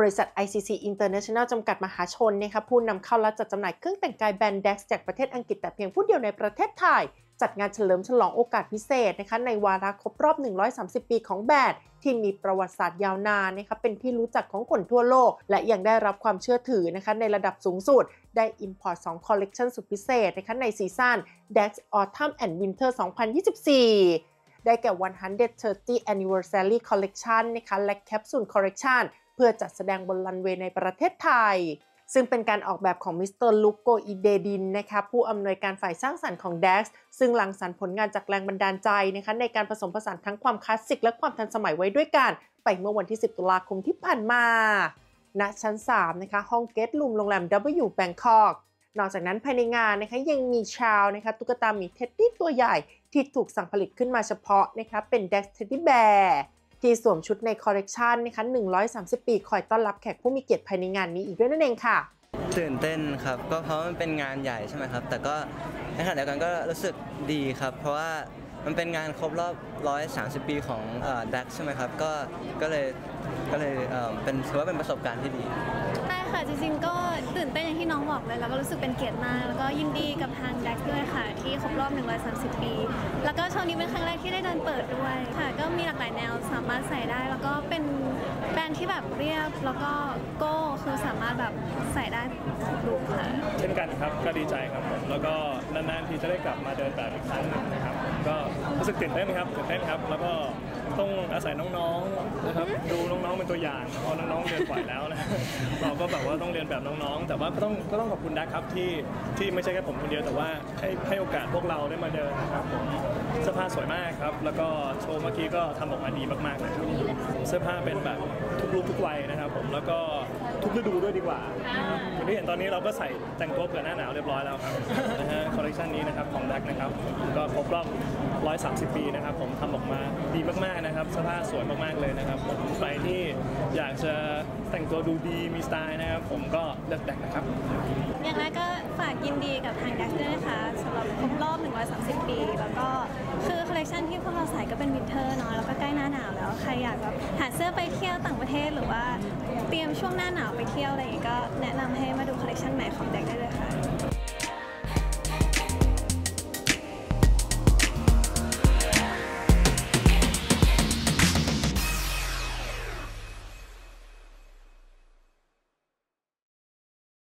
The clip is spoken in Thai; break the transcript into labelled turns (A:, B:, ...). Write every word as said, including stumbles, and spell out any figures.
A: บริษัท ไอ ซี ซี International จำกัดมหาชนนะคะผู้นำเข้าและจัดจำหน่ายเครื่องแต่งกายแบรนด์ ดักซ์ จากประเทศอังกฤษแต่เพียงผู้เดียวในประเทศไทยจัดงานเฉลิมฉลองโอกาสพิเศษนะคะในวาระครบรอบหนึ่งร้อยสามสิบปีของแบรนด์ที่มีประวัติศาสตร์ยาวนานนะคะเป็นที่รู้จักของคนทั่วโลกและยังได้รับความเชื่อถือนะคะในระดับสูงสุดได้ Import สอง Collection สุดพิเศษนะคะในซีซั่น ดักซ์ Autumn and Winter สองพันยี่สิบสี่ได้แก่ หนึ่งร้อยสามสิบ Anniversary Collection นะคะและ Capsule Collection เพื่อจัดแสดงบนรันเวย์ในประเทศไทยซึ่งเป็นการออกแบบของมิสเตอร์ลุคโกอิเดดินนะคะผู้อำนวยการฝ่ายสร้างสรรค์ของ ดักซ์ ซึ่งรังสรรค์ผลงานจากแรงบันดาลใจนะคะในการผสมผสานทั้งความคลาสสิกและความทันสมัยไว้ด้วยกันไปเมื่อวันที่สิบตุลาคมที่ผ่านมาณชั้นสามนะคะห้องเกตรูมโรงแรม ดับเบิลยู Bangkok นอกจากนั้นภายในงานนะคะยังมีชาวนะคะตุ๊กตาหมีเท็ดดี้ตัวใหญ่ที่ถูกสั่งผลิตขึ้นมาเฉพาะนะคะเป็น ดักซ์ Teddy Bear ที่สวมชุดในคอลเลกชันนะคะหนึ่งร้อยสามสิบปีคอยต้อนรับแขกผู้มีเกียรติภายในงานนี้อีกด้วยนั่นเองค่ะ
B: ตื่นเต้นครับก็เพราะมันเป็นงานใหญ่ใช่ไหมครับแต่ก็ในขณะเดียวกันก็รู้สึกดีครับเพราะว่ามันเป็นงานครบรอบหนึ่งร้อยสามสิบปีของเอ่อ ดักซ์ ใช่ไหมครับก็ก็เลยก็เลยเอ่อเป็นถือว่าเป็นประสบการณ์ที่ดี
C: ใช่ค่ะจริงๆก็ตื่นเต้นอย่างที่น้องบอกเลยแล้วก็รู้สึกเป็นเกียรติมากแล้วก็ยินดีกับทาง ดักซ์ ด้วยค่ะที่ครบรอบหนึ่งร้อยสามสิบปีแล้วก็โชว์นี้เป็นครั้งแรกที่ได้เดินเปิดด้วยค่ะก็มีหลากหลายแนวสามารถใส่ได้แล้วก็เป็นแบรนด์ที่แบบเรียบแล้วก็โก้คือสามารถแบบใส่ได้ทุกลุคค่ะ
D: เช่นกันครับก็ดีใจครับผมแล้วก็นานๆทีจะได้กลับมาเดินแบบอีกครั้งนึงนะครับก็รู้สึกตื่นเต้นครับตื่นเต้นครับแล้วก็ต้องอาศัยน้องๆนะครับดูน้องๆเป็นตัวอย่างพอน้องๆเดินไหวแล้วนะเราก็แบบว่าต้องเรียนแบบน้องๆแต่ว่าก็ต้องก็ต้องขอบคุณดักครับที่ที่ไม่ใช่แค่ผมคนเดียวแต่ว่าให้ให้โอกาสพวกเราได้มาเดินนะครับผมเสื้อผ้าสวยมากครับแล้วก็โชว์เมื่อกี้ก็ทำออกมาดีมากๆนะครับเสื้อผ้าเป็นแบบทุกลุคทุกวัยนะครับผมแล้วก็ทุกฤดูด้วยดีกว่าอย่างที่เห็นตอนนี้เราก็ใส่แต่งตัวเผื่อหน้าหนาวเรียบร้อยแล้วครับนะฮะคอลเลคชันนี้นะครับของดักนะครับก็ครบรอบหนึ่งร้อยสามสิบปีนะครับผมทำออกมาดีมากๆนะครับเสื้อผ้าสวยมากๆเลยนะครับผมใครที่อยากจะแต่งตัวดูดีมีสไตล์นะครับผมก็เลือกดักนะครับ
C: อย่างแรกก็ฝากยินดีกับทางดักด้วยนะคะสำหรับครบรอบหนึ่งร้อยสามสิบปีแล้วก็คือคอลเลคชันที่พวกเราใส่ก็เป็นวินเทอร์เนาะแล้วก็ใกล้หน้าหนาวแล้วใครอยากแบบหาเสื้อไปเที่ยวต่างประเทศหรือว่าเตรียมช่วงหน้าหนาวไปเที่ยวอะไรอย่างงี้ก็แนะนำให้มาดูคอลเลคชันใหม่ของดักได้เลยค่ะ